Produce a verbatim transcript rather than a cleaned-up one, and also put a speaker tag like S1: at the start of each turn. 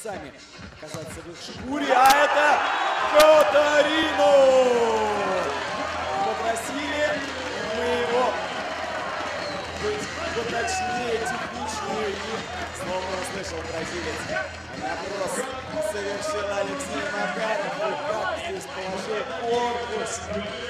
S1: сами оказаться в их шкуре. А это Катарину! Попросили мы его быть поточнее, техничнее, и словно услышал бразилец. Наброс совершил Алексей Макаров. И как здесь положил корпус.